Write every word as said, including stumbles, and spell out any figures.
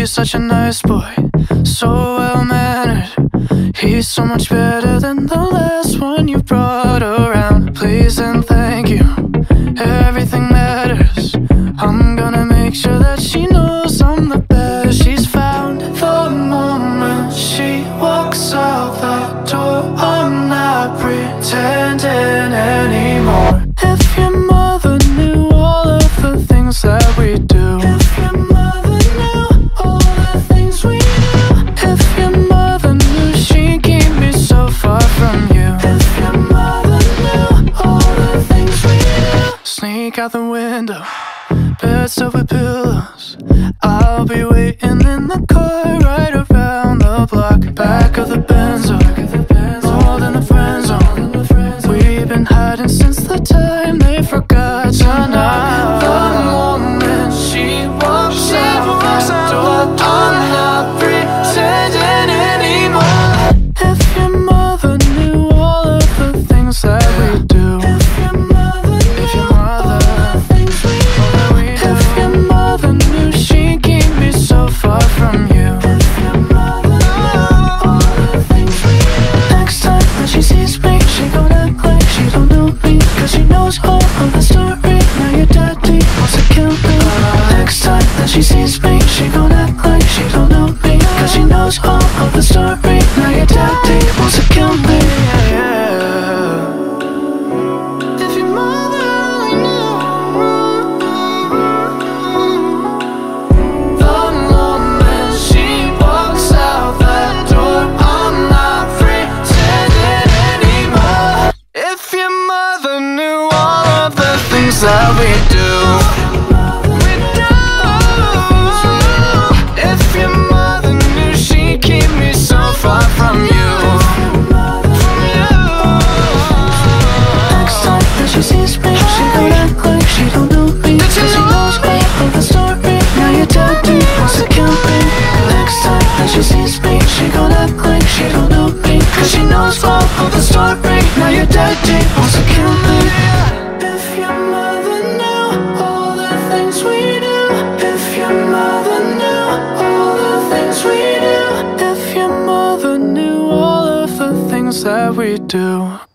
He's such a nice boy, so well-mannered. He's so much better than the last one you brought around. Please and thank you, everything matters. I'm gonna make sure that she knows I'm the best. She's found the moment she walks out that door. I'm not pretending anymore. If your mother knew all of the things that we do, if your mother knew all the things we do, if your mother knew she'd keep me so far from you, if your mother knew all the things we do. Sneak out the window, bed stuffed with pillows. I'll be waiting in the car right around the block. Back of the Benzo, more than a friend zone. We've been hiding since the time they forgot to knock. The moment she walks out that door, I'm not pretending anymore. If your mother knew all of the things that we do, if your mother knew all the things we do, if your mother knew she'd keep me so far from you, if your mother knew all the things we do. Next time that she sees me, she gon' act like she don't know me, cause she knows all of the story. Now your daddy wants to kill me. Next time that she sees me, she gon' act like she don't know me, cause she knows all of the story. Now your daddy wants to kill me. Yeah. If your mother only knew the moment she walks out that door, I'm not pretending anymore. If your mother knew all of the things that we do, we do. If your mother knew she'd keep me so far from you, from you. Next time that she sees me, she gon' act like she don't know me, cause she knows all of the story. Now your daddy wants to kill me. Next time that she sees me, she gon' act like she don't know me, cause she knows all of the story. Now your daddy wants to kill me. If your mother knew all the things we do, if your mother knew all the things we do, if your mother knew all of the things that we do.